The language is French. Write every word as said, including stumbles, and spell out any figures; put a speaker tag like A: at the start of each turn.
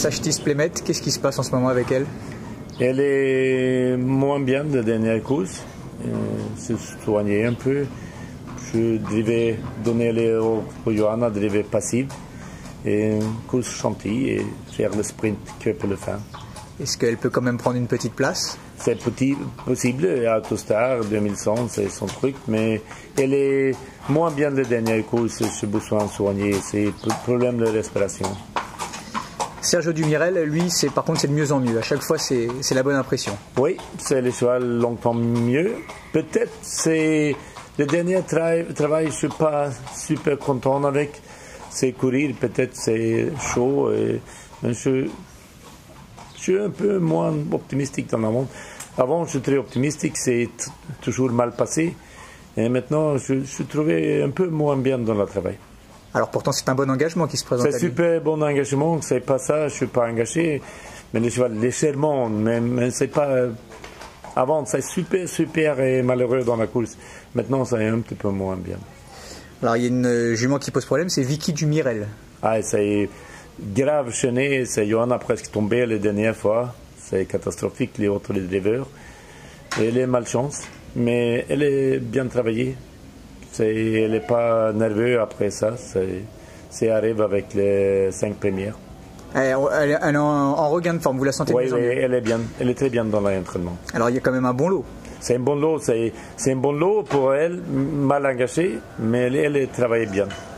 A: Sachtis Plemet, qu'est-ce qui se passe en ce moment avec elle?
B: Elle est moins bien de la dernière course. Euh, se soigner un peu. Je devais donner les héros pour Johanna, devait passive. Et course chantier et faire le sprint que pour le fin.
A: Est-ce qu'elle peut quand même prendre une petite place?
B: C'est possible, Autostar deux mille cent, c'est son truc, mais elle est moins bien de la dernière course, j'ai besoin de soigner, c'est problème de respiration.
A: Sergio Dumirel, lui, c'est par contre c'est de mieux en mieux. À chaque fois, c'est la bonne impression.
B: Oui, c'est le cheval longtemps mieux. Peut-être c'est le dernier tra travail, je suis pas super content avec. C'est courir, peut-être c'est chaud. Et, mais je, je suis un peu moins optimistique dans le monde. Avant, je suis très optimistique, c'est toujours mal passé. Et maintenant, je, je trouvais un peu moins bien dans le travail.
A: Alors pourtant, c'est un bon engagement qui se présente.
B: C'est super bon engagement, c'est pas ça, je suis pas engagé. Mais le cheval légèrement, mais, mais c'est pas. Avant, c'est super, super et malheureux dans la course. Maintenant, c'est un petit peu moins bien.
A: Alors il y a une jument qui pose problème, c'est Vicky Dumirel.
B: Ah, c'est grave chené, c'est Johanna presque tombée la dernière fois. C'est catastrophique, les autres les drivers. Elle est malchance, mais elle est bien travaillée. Elle n'est pas nerveuse après ça. C'est arrive avec les cinq premières.
A: Elle, elle, elle est en, en regain de forme, vous la sentez?
B: Oui, oui, elle est bien. Elle est très bien dans l'entraînement.
A: Alors il y a quand même un bon lot.
B: C'est un bon lot. C'est un bon lot pour elle, mal engagée, mais elle, elle travaille bien.